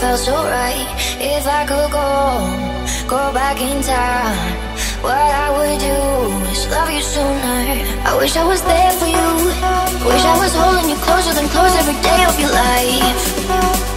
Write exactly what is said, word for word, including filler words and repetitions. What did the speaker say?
felt so right. If I could go, go back in time, what I would do is love you sooner. I wish I was there for you. Wish I was holding you closer than close every day of your life.